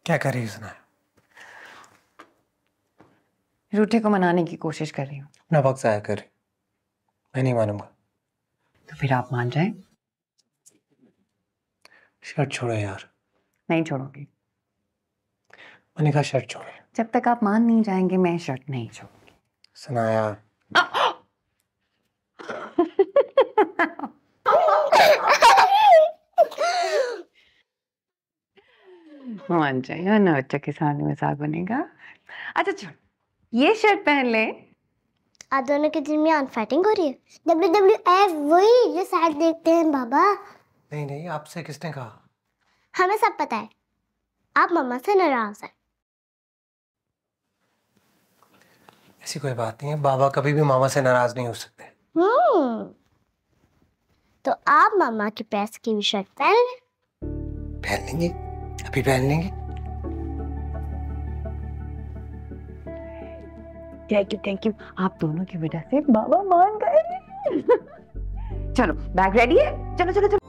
क्या कर रही है सुना? रूठे को मनाने की कोशिश कर रही हूँ। अपना वक्त जाया कर रही। मैं नहीं मानूंगा। तो फिर आप मान जाए। शर्ट छोड़ो यार। नहीं छोड़ूंगी। मैंने कहा शर्ट छोड़ो। जब तक आप मान नहीं जाएंगे मैं शर्ट नहीं छोड़ूंगी। सुनाया। मान जाइए ना, बच्चा के सामने मजाक बनेगा। अच्छा छोड़, ये शर्ट पहन ले। आप दोनों के दरमियान फाइटिंग हो रही है। WWF वही जो साइड देखते हैं बाबा। नहीं नहीं, आपसे किसने कहा? हमें सब पता है, आप मम्मा से नाराज हैं। ऐसी कोई बात नहीं है, बाबा कभी भी मामा से नाराज नहीं हो सकते। तो आप मम्मा की प्रेस की भी शर्ट पहन लें। पहन लेंगे, अभी पहन लेंगे। थैंक यू, आप दोनों की वजह से बाबा मान गए। चलो बैग रेडी है, चलो चलो चलो।